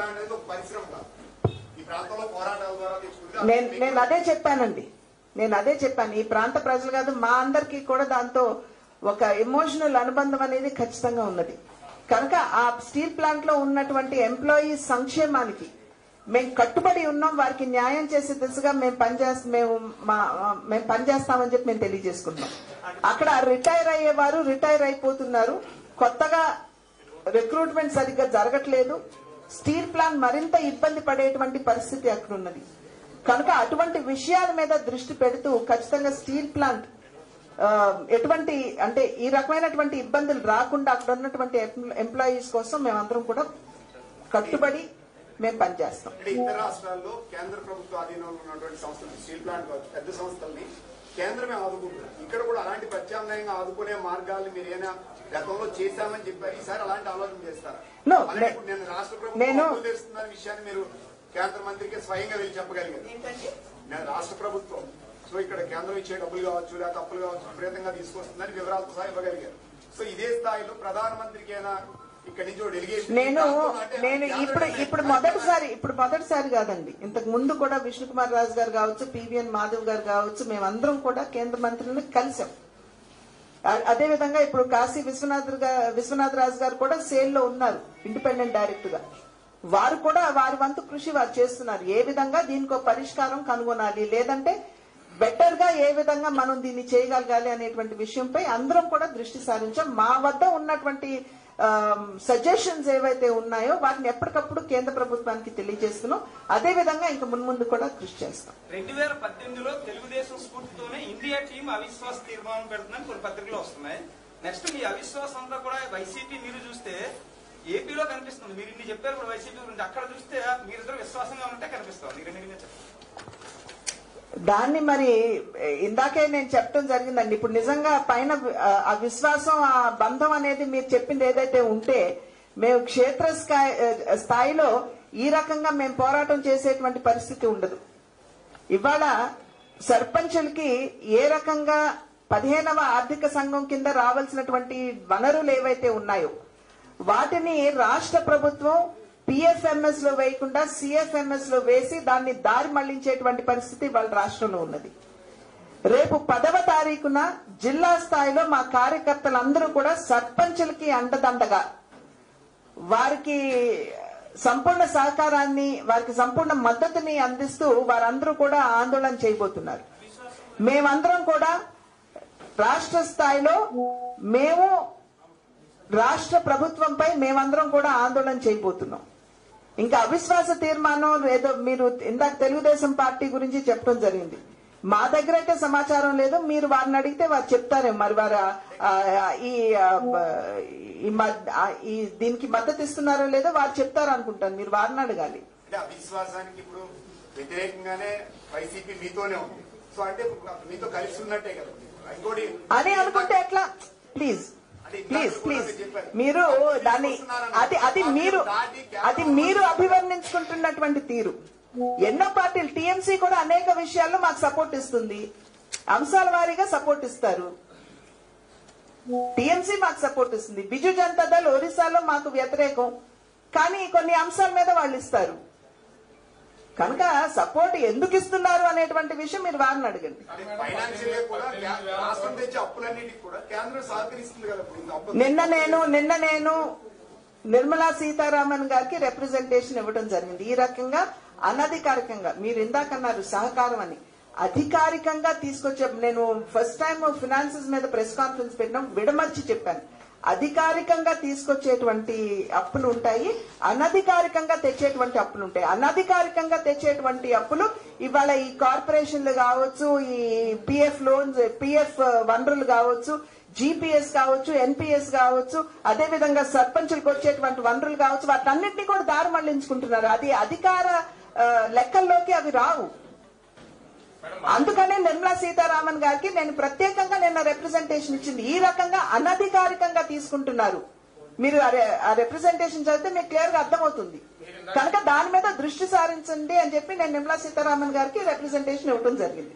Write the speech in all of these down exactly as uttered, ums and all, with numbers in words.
Plant అనేది ఒక పరిశ్రమ కాదు. ఈ ప్రాంతంలో పోరాటాల ద్వారా తెచ్చుకుంటే నేను నేను అదే చెప్పానండి. నేను అదే చెప్పాను. ఈ ప్రాంత ప్రజలు కాదు, మా అందరికీ కూడా దాంతో ఒక ఎమోషనల్ అనుబంధం అనేది ఖచ్చితంగా ఉన్నది. కనుక ఆ స్టీల్ ప్లాంట్ లో ఉన్నటువంటి ఎంప్లాయీస్ సంక్షేమానికి మేము కట్టుబడి ఉన్నాం. వారికి న్యాయం చేసే దిశగా మేము పనిచేస్తాం మేము మేము పనిచేస్తామని చెప్పి మేము తెలియజేసుకుంటాం. అక్కడ రిటైర్ అయ్యేవారు రిటైర్ అయిపోతున్నారు. కొత్తగా రిక్రూట్మెంట్ సరిగ్గా జరగట్లేదు. స్టీల్ ప్లాంట్ మరింత ఇబ్బంది పడేటువంటి పరిస్థితి అక్కడ ఉన్నది. కనుక అటువంటి విషయాల మీద దృష్టి పెడుతూ ఖచ్చితంగా స్టీల్ ప్లాంట్ ఎటువంటి అంటే ఈ రకమైనటువంటి ఇబ్బందులు రాకుండా అక్కడ ఉన్నటువంటి ఎంప్లాయీస్ కోసం మేమందరం కూడా కట్టుబడి మేము పనిచేస్తాం. ఇతర రాష్ట్రాల్లో కేంద్ర ప్రభుత్వ ఆధీనంలో ఉన్నటువంటి సంస్థలు స్టీల్ ప్లాంట్ పెద్ద సంస్థల్ని కేంద్రమే ఆదుకుంటుంది. ఇక్కడ కూడా అలాంటి ప్రత్యామ్నాయంగా ఆదుకునే మార్గాలు మీరు ఏమైనా గతంలో చేశామని చెప్పారు. ఈసారి అలాంటి ఆలోచన చేస్తారా? నేను రాష్ట్ర ప్రభుత్వం తెలుస్తున్న విషయాన్ని మీరు కేంద్ర మంత్రికి స్వయంగా వెళ్ళి చెప్పగలిగారు. నేను రాష్ట్ర ప్రభుత్వం సో ఇక్కడ కేంద్రం ఇచ్చే డబ్బులు కావచ్చు లేదా అప్పులు కావచ్చు విపరీతంగా తీసుకొస్తుందని వివరాలతో సహా ఇవ్వగలిగారు. సో ఇదే స్థాయిలో ప్రధానమంత్రికి అయినా ఇక్కడి నుంచి డెలిగేషన్ నేను నేను ఇప్పుడు ఇప్పుడు మొదటిసారి ఇప్పుడు మొదటిసారి కాదండి. ఇంతకు ముందు కూడా విష్ణు కుమార్ రాజు గారు కావచ్చు, పివిఎన్ మాధవ్ గారు కావచ్చు, మేమందరం కూడా కేంద్ర మంత్రులను కలిసాం. అదేవిధంగా ఇప్పుడు కాశీ విశ్వనాథ్ విశ్వనాథ్ రాజు గారు కూడా సేల్ లో ఉన్నారు ఇండిపెండెంట్ డైరెక్టర్ గా. వారు కూడా వారి వంతు కృషి వారు చేస్తున్నారు. ఏ విధంగా దీనికి పరిష్కారం కనుగొనాలి, లేదంటే బెటర్ గా ఏ విధంగా మనం దీన్ని చేయగలగాలి అనేటువంటి విషయంపై అందరం కూడా దృష్టి సారించాం. మా వద్ద ఉన్నటువంటి సజెషన్స్ ఏవైతే ఉన్నాయో వాటిని ఎప్పటికప్పుడు కేంద్ర ప్రభుత్వానికి తెలియజేస్తున్నాం. అదే విధంగా ఇంకా మున్ముందు కూడా కృషి చేస్తాం. రెండు వేల పద్దెనిమిదిలో తెలుగుదేశం స్ఫూర్తితోనే ఇండియా టీం అవిశ్వాస తీర్మానం పెడుతుందని కొన్ని పత్రికలు వస్తున్నాయి. నెక్స్ట్ మీ అవిశ్వాసం అంతా కూడా వైసీపీ మీరు చూస్తే ఏపీలో కనిపిస్తుంది. మీరు ఇన్ని చెప్పారు కూడా వైసీపీ గురించి. అక్కడ చూస్తే మీరిద్దరు విశ్వాసంగా ఉంటే కనిపిస్తుంది. మీరు ఎన్ని చెప్పారు దాన్ని మరి ఇందాకే నేను చెప్పడం జరిగిందండి. ఇప్పుడు నిజంగా పైన ఆ విశ్వాసం ఆ బంధం అనేది మీరు చెప్పింది ఏదైతే ఉంటే మేము క్షేత్ర స్థాయిలో ఈ రకంగా మేము పోరాటం చేసేటువంటి పరిస్థితి ఉండదు. ఇవాళ సర్పంచులకి ఏ రకంగా పదిహేనవ ఆర్థిక సంఘం కింద రావాల్సినటువంటి వనరులు ఏవైతే ఉన్నాయో వాటిని రాష్ట్ర ప్రభుత్వం పిఎఫ్ఎంఎస్ లో వేయకుండా సిఎఫ్ఎంఎస్ లో వేసి దాన్ని దారి మళ్లించేటువంటి పరిస్థితి వాళ్ళ రాష్ట్రంలో ఉన్నది. రేపు పదవ తారీఖున జిల్లా స్థాయిలో మా కార్యకర్తలందరూ కూడా సర్పంచులకి అండదండగా వారికి సంపూర్ణ సహకారాన్ని వారికి సంపూర్ణ మద్దతుని అందిస్తూ వారందరూ కూడా ఆందోళన చేయబోతున్నారు. మేమందరం కూడా రాష్ట్ర స్థాయిలో మేము రాష్ట్ర ప్రభుత్వంపై మేమందరం కూడా ఆందోళన చేయబోతున్నాం. ఇంకా అవిశ్వాస తీర్మానం ఏదో మీరు ఇందాక తెలుగుదేశం పార్టీ గురించి చెప్పడం జరిగింది. మా దగ్గర అయితే సమాచారం లేదు. మీరు వారిని అడిగితే వారు చెప్తారే. మరి వారు ఈ దీనికి మద్దతు ఇస్తున్నారో లేదో వారు చెప్తారు అనుకుంటాను. మీరు వారిని అడగాలి. అవిశ్వాసానికి ఇప్పుడు వ్యతిరేకంగానే వైసీపీ మీతోనే ఉంది. సో అంటే మీతో కలిసి ఉన్నట్టే కదా ఇంకోటి అని అనుకుంటే ఎట్లా? ప్లీజ్ ప్లీజ్ ప్లీజ్ మీరు దాన్ని అది అది మీరు అది మీరు అభివర్ణించుకుంటున్నటువంటి తీరు. ఎన్నో పార్టీలు టీఎంసీ కూడా అనేక విషయాల్లో మాకు సపోర్ట్ ఇస్తుంది. అంశాల వారీగా సపోర్ట్ ఇస్తారు. టీఎంసీ మాకు సపోర్ట్ ఇస్తుంది. బిజు జనతా దళ్ ఒరిస్సాలో మాకు వ్యతిరేకం, కానీ కొన్ని అంశాల మీద వాళ్ళు ఇస్తారు. కనుక సపోర్ట్ ఎందుకు ఇస్తున్నారు అనేటువంటి విషయం మీరు వారిని అడగండి. నిన్న నేను నిన్న నేను నిర్మలా సీతారామన్ గారికి రిప్రజెంటేషన్ ఇవ్వడం జరిగింది. ఈ రకంగా అనధికారికంగా మీరు ఇందాకన్నారు సహకారం అని, అధికారికంగా తీసుకొచ్చే నేను ఫస్ట్ టైం ఫినాన్సెస్ మీద ప్రెస్ కాన్ఫరెన్స్ పెట్టినాం, విడమర్చి చెప్పాను. అధికారికంగా తీసుకొచ్చేటువంటి అప్పులు ఉంటాయి, అనధికారికంగా తెచ్చేటువంటి అప్పులు ఉంటాయి. అనధికారికంగా తెచ్చేటువంటి అప్పులు ఇవాళ ఈ కార్పొరేషన్లు కావచ్చు, ఈ పిఎఫ్ లోన్స్ పిఎఫ్ వనరులు కావచ్చు, జీపీఎస్ కావచ్చు, ఎన్పిఎస్ కావచ్చు, అదేవిధంగా సర్పంచులకు వచ్చేటువంటి వనరులు కావచ్చు, వాటన్నింటినీ కూడా దారి మళ్లించుకుంటున్నారు. అది అధికార లెక్కల్లోకి అవి రావు. అందుకనే నిర్మలా సీతారామన్ గారికి నేను ప్రత్యేకంగా నిన్న రిప్రజెంటేషన్ ఇచ్చింది. ఈ రకంగా అనధికారికంగా తీసుకుంటున్నారు. మీరు ఆ రిప్రజెంటేషన్ చదివితే మీకు క్లియర్ గా అర్థమవుతుంది. కనుక దాని మీద దృష్టి సారించండి అని చెప్పి నేను నిర్మలా సీతారామన్ గారికి రిప్రజెంటేషన్ ఇవ్వడం జరిగింది.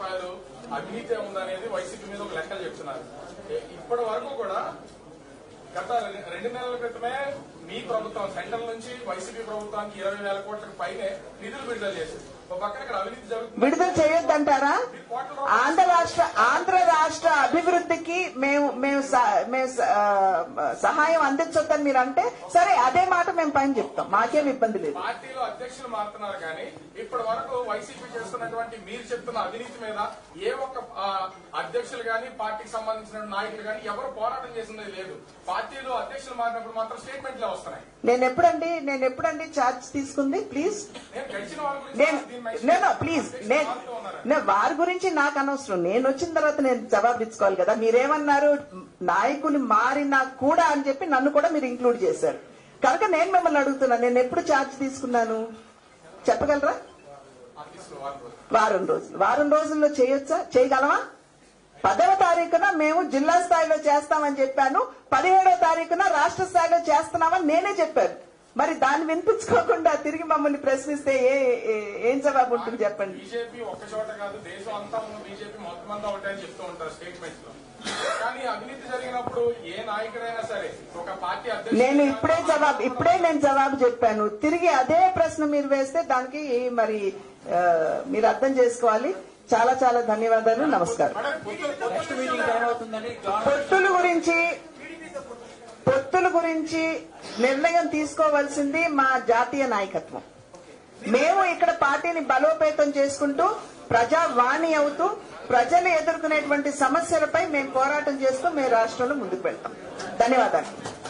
అవినీతి ఉందనేది వైసీపీ మీద ఒక లెక్కలు చెప్తున్నారు. ఇప్పటి వరకు కూడా గత రెండు నెలల క్రితమే మీ ప్రభుత్వం సెంట్రల్ నుంచి వైసీపీ ప్రభుత్వానికి ఇరవై వేల కోట్లకు పైనే నిధులు విడుదల చేసింది. ఒక పక్కన ఇక్కడ అవినీతి జరుగుతుంది. విడుదల చేయొద్దంటారా? ఆంధ్ర రాష్ట్ర ఆంధ్ర రాష్ట్ర అభివృద్ధికి మేము మేము స- మేము స- ఆ, సహాయం అందించొద్దని మీరు అంటే సరే, అదే మాట మేము పైన చెప్తాం, మాకేం ఇబ్బంది లేదు. పార్టీలో అధ్యక్షులు మారుతున్నారు కానీ ఇప్పటి వరకు వైసీపీ చేస్తున్నటువంటి మీరు చెప్తున్న అవినీతి మీద ఏ ఒక్క ఆ, అధ్యక్షులు గాని పార్టీకి సంబంధించిన నాయకులు గాని ఎవరు పోరాటం చేసింది లేదు. పార్టీలో అధ్యక్షులు మారినప్పుడు మాత్రం స్టేట్మెంట్లే వస్తున్నాయి. నేను ఎప్పుడండి నేను ఎప్పుడండి ఛార్జ్ తీసుకుంది? ప్లీజ్ నేను గడిచిన వాళ్ళ నేను గురించి నేను ప్లీజ్ నేను నేను వారి గురించి నాకు అనవసరం. నేను వచ్చిన తర్వాత నేను జవాబిచ్చుకోవాలి కదా. మీరేమన్నారు, నాయకులు మారినా కూడా అని చెప్పి నన్ను కూడా మీరు ఇంక్లూడ్ చేశారు కనుక నేను మిమ్మల్ని అడుగుతున్నా, నేను ఎప్పుడు ఛార్జ్ తీసుకున్నాను చెప్పగలరా? వారం రోజులు వారం రోజుల్లో చేయొచ్చా? చేయగలమా? పదవ తారీఖున మేము జిల్లా స్థాయిలో చేస్తామని చెప్పాను, పదిహేడవ తారీఖున రాష్ట్ర స్థాయిలో చేస్తున్నామని నేనే చెప్పాను. మరి దాన్ని వినిపించుకోకుండా తిరిగి మమ్మల్ని ప్రశ్నిస్తే ఏ ఏ- ఏం జవాబు ఉంటుంది చెప్పండి? బీజేపీ ఒక్క చోట కాదు, దేశం అంతా ఉన్న బీజేపీ మొత్తం అంతా ఉంటాయని చెప్తూ ఉంటారు స్టేట్మెంట్స్ లో. కానీ అవినీతి జరిగినప్పుడు ఏ నాయకుడైనా సరే ఒక పార్టీ అధ్యక్షుడు నేను ఇప్పుడే జవాబు ఇప్పుడే నేను జవాబు చెప్పాను. తిరిగి అదే ప్రశ్న మీరు వేస్తే దానికి మరి ఆ, మీరు అర్థం చేసుకోవాలి. చాలా చాలా ధన్యవాదాలు. నమస్కారం. పొత్తుల గురించి పొత్తుల గురించి నిర్ణయం తీసుకోవాల్సింది మా జాతీయ నాయకత్వం. మేము ఇక్కడ పార్టీని బలోపేతం చేసుకుంటూ ప్రజావాణి అవుతూ ప్రజలు ఎదుర్కొనేటువంటి సమస్యలపై మేము పోరాటం చేస్తూ మేము రాష్ట్రంలో ముందుకు వెళ్తాం. ధన్యవాదాలు.